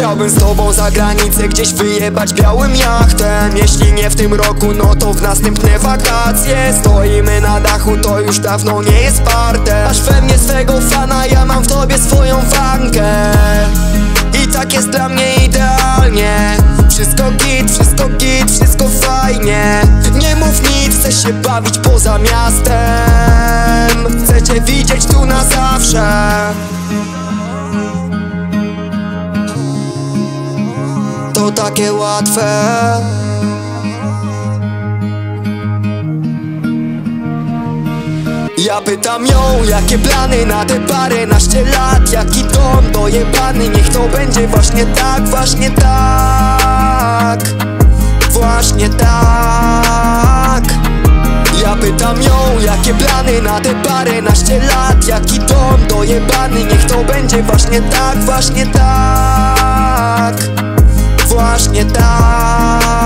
Chciałbym z tobą za granicę gdzieś wyjebać białym jachtem. Jeśli nie w tym roku, no to w następne wakacje. Stoimy na dachu, to już dawno nie jest parte. Masz we mnie swego fana, ja mam w tobie swoją fankę. I tak jest dla mnie idealnie. Wszystko git, wszystko git, wszystko fajnie. Nie mów nic, chcę się bawić poza miastem. Chcę cię widzieć tu na zawsze. To takie łatwe. Ja pytam ją, jakie plany na te paręnaście lat. Jaki dom dojebany, niech to będzie właśnie tak, właśnie tak, właśnie tak. Ja pytam ją, jakie plany na te paręnaście lat. Jaki dom dojebany, niech to będzie właśnie tak, właśnie tak, właśnie tak.